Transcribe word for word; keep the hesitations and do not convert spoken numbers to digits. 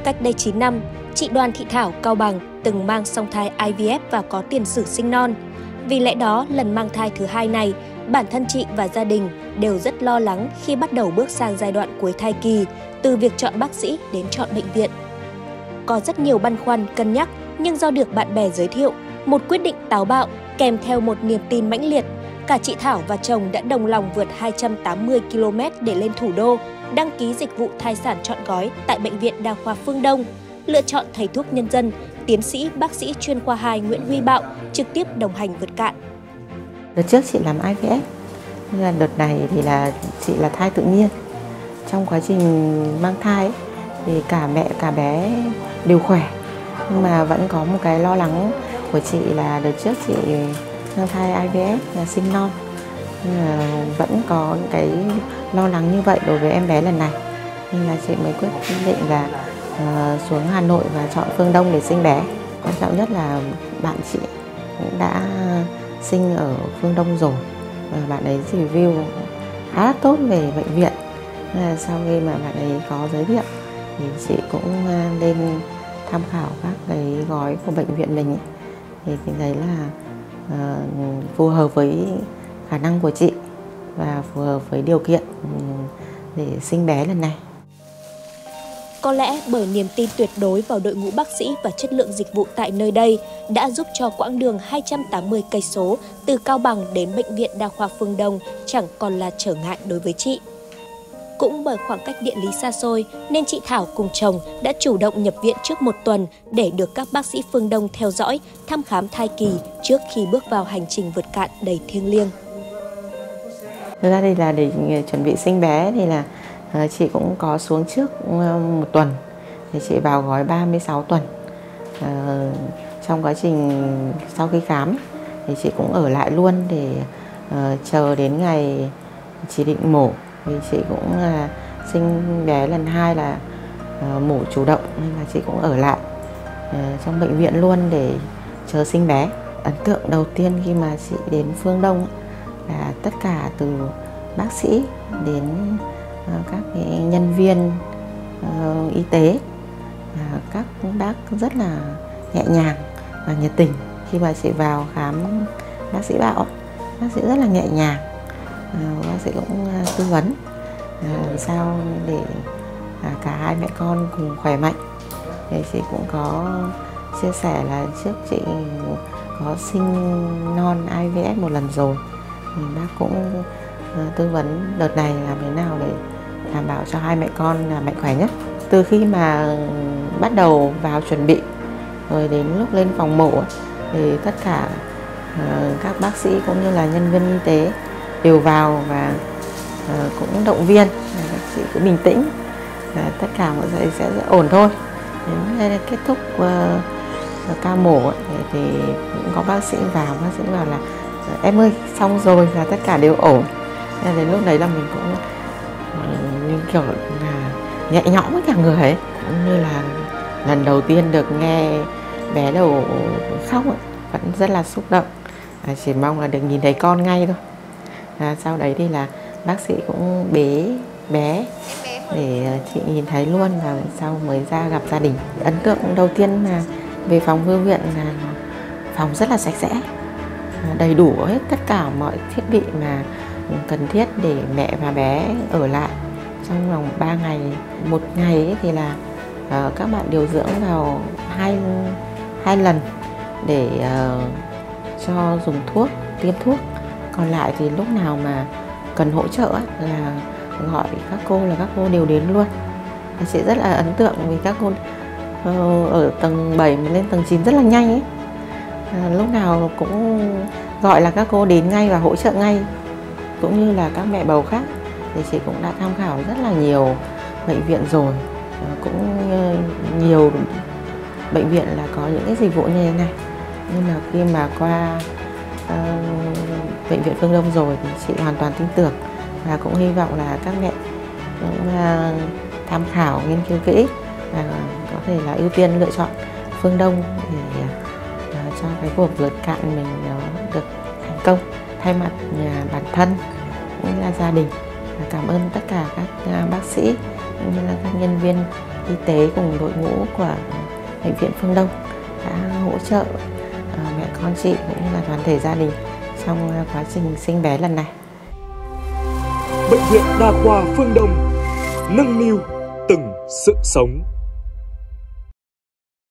Cách đây chín năm, chị Đoàn Thị Thảo, Cao Bằng từng mang song thai I V F và có tiền sử sinh non. Vì lẽ đó, lần mang thai thứ hai này, bản thân chị và gia đình đều rất lo lắng khi bắt đầu bước sang giai đoạn cuối thai kỳ, từ việc chọn bác sĩ đến chọn bệnh viện. Có rất nhiều băn khoăn, cân nhắc, nhưng do được bạn bè giới thiệu, một quyết định táo bạo kèm theo một niềm tin mãnh liệt, cả chị Thảo và chồng đã đồng lòng vượt hai trăm tám mươi ki lô mét để lên thủ đô, đăng ký dịch vụ thai sản trọn gói tại Bệnh viện Đa khoa Phương Đông, lựa chọn thầy thuốc nhân dân, tiến sĩ bác sĩ chuyên khoa hai Nguyễn Huy Bạo trực tiếp đồng hành vượt cạn. Đợt trước chị làm I V F, nhưng là đợt này thì là chị là thai tự nhiên. Trong quá trình mang thai ấy, thì cả mẹ cả bé đều khỏe, nhưng mà vẫn có một cái lo lắng của chị là đợt trước chị mang thai I V F là sinh non, nhưng mà vẫn có những cái lo lắng như vậy đối với em bé lần này, nên là chị mới quyết định là uh, xuống Hà Nội và chọn Phương Đông để sinh bé. Quan trọng nhất là bạn chị cũng đã sinh ở Phương Đông rồi và bạn ấy review khá là tốt về bệnh viện. Nên là sau khi mà bạn ấy có giới thiệu thì chị cũng lên tham khảo các cái gói của bệnh viện mình ấy. Thì mình thấy là uh, phù hợp với khả năng của chị và phù hợp với điều kiện để sinh bé lần này. Có lẽ bởi niềm tin tuyệt đối vào đội ngũ bác sĩ và chất lượng dịch vụ tại nơi đây đã giúp cho quãng đường hai trăm tám mươi cây số từ Cao Bằng đến Bệnh viện Đa khoa Phương Đông chẳng còn là trở ngại đối với chị. Cũng bởi khoảng cách địa lý xa xôi nên chị Thảo cùng chồng đã chủ động nhập viện trước một tuần để được các bác sĩ Phương Đông theo dõi, thăm khám thai kỳ trước khi bước vào hành trình vượt cạn đầy thiêng liêng. Thực ra đây là để chuẩn bị sinh bé thì là chị cũng có xuống trước một tuần, thì chị vào gói ba mươi sáu tuần. À, trong quá trình sau khi khám thì chị cũng ở lại luôn để uh, chờ đến ngày chỉ định mổ. Vì chị cũng uh, sinh bé lần hai là uh, mổ chủ động, nên là chị cũng ở lại uh, trong bệnh viện luôn để chờ sinh bé. Ấn tượng đầu tiên khi mà chị đến Phương Đông là tất cả từ bác sĩ đến các cái nhân viên uh, y tế, uh, các bác rất là nhẹ nhàng và nhiệt tình. Khi mà chị vào khám bác sĩ Bạo, bác sĩ rất là nhẹ nhàng, uh, bác sĩ cũng uh, tư vấn uh, sao để uh, cả hai mẹ con cùng khỏe mạnh. Thì chị cũng có chia sẻ là trước chị có sinh non I V F một lần rồi, thì bác cũng uh, tư vấn đợt này làm thế nào để đảm bảo cho hai mẹ con là mạnh khỏe nhất. Từ khi mà bắt đầu vào chuẩn bị rồi đến lúc lên phòng mổ thì tất cả uh, các bác sĩ cũng như là nhân viên y tế đều vào và uh, cũng động viên các chị cứ bình tĩnh, và tất cả mọi người sẽ ổn thôi. Đến kết thúc uh, ca mổ thì, thì cũng có bác sĩ vào, bác sĩ bảo là em ơi xong rồi, là tất cả đều ổn. Nên đến lúc đấy là mình cũng như kiểu là nhẹ nhõm với cả người ấy, cũng như là lần đầu tiên được nghe bé đầu khóc ấy, vẫn rất là xúc động. À, chỉ mong là được nhìn thấy con ngay thôi. À, sau đấy thì là bác sĩ cũng bế bé để chị nhìn thấy luôn, và sau mới ra gặp gia đình. Ấn tượng đầu tiên là về phòng Thư viện là phòng rất là sạch sẽ, đầy đủ hết tất cả mọi thiết bị mà cần thiết để mẹ và bé ở lại trong vòng ba ngày. Một ngày ấy thì là uh, các bạn điều dưỡng vào hai, hai lần để uh, cho dùng thuốc, tiêm thuốc. Còn lại thì lúc nào mà cần hỗ trợ ấy, là gọi các cô là các cô đều đến luôn. Chị rất là ấn tượng vì các cô uh, ở tầng bảy mà lên tầng chín rất là nhanh ấy. Uh, lúc nào cũng gọi là các cô đến ngay và hỗ trợ ngay, cũng như là các mẹ bầu khác. Thì chị cũng đã tham khảo rất là nhiều bệnh viện rồi, cũng nhiều bệnh viện là có những cái dịch vụ như thế này, nhưng mà khi mà qua uh, bệnh viện Phương Đông rồi thì chị hoàn toàn tin tưởng, và cũng hy vọng là các mẹ cũng uh, tham khảo, nghiên cứu kỹ và có thể là ưu tiên lựa chọn Phương Đông để uh, cho cái cuộc vượt cạn mình uh, được thành công. Thay mặt nhà bản thân cũng như là gia đình, cảm ơn tất cả các bác sĩ cũng như là các nhân viên y tế cùng đội ngũ của Bệnh viện Phương Đông đã hỗ trợ mẹ con chị cũng như là toàn thể gia đình trong quá trình sinh bé lần này. Bệnh viện Đa khoa Phương Đông, nâng niu từng sự sống.